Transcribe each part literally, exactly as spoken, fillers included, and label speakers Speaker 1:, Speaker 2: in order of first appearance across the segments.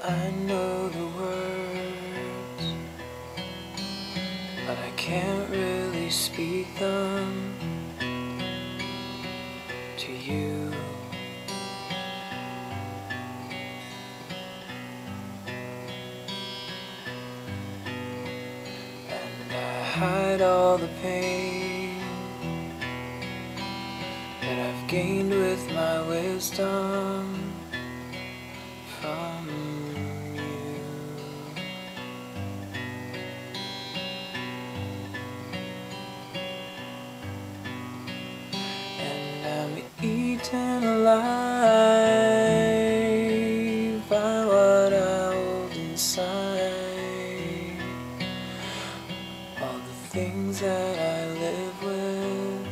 Speaker 1: I know the words, but I can't really speak them to you. And I hide all the pain that I've gained with my wisdom from you. And I'm eaten alive by what I hold inside, all the things that I live with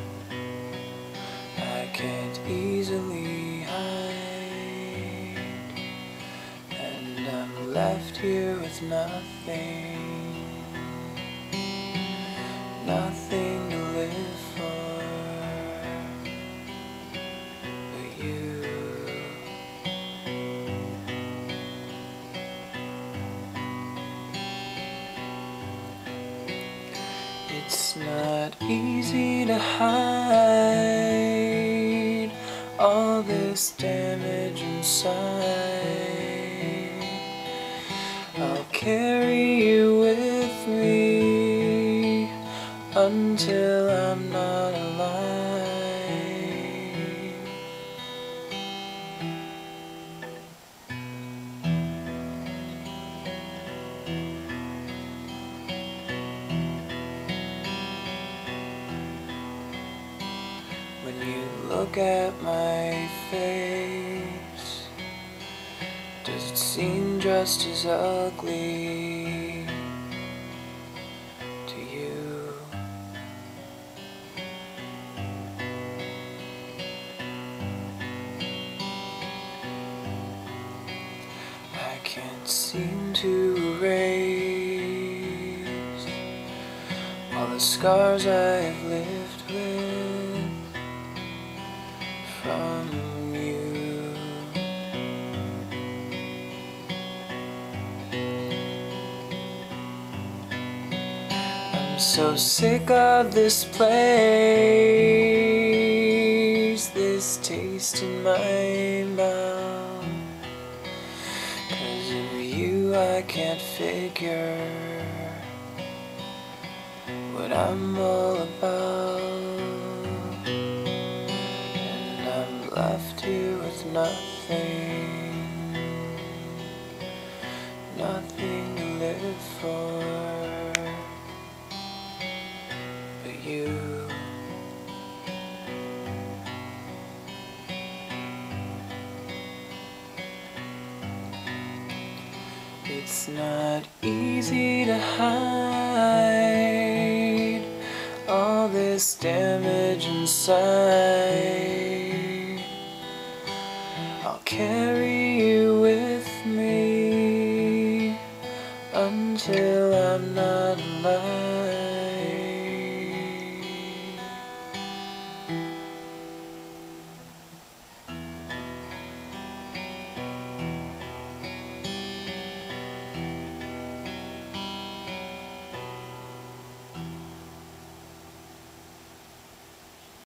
Speaker 1: I can't easily hide, and I'm left here with nothing, nothing to live for but you. It's not easy to hide all this damage inside. I'll carry you with me until I'm not alive. When you look at my face, does it seem just as ugly to you? I can't seem to erase all the scars I've lived with from you. I'm so sick of this place, this taste in my mouth. 'Cause of you I can't figure what I'm all about, and I'm left here with nothing, nothing to live for but you. It's not easy to hide all this damage inside. I'll carry you with me until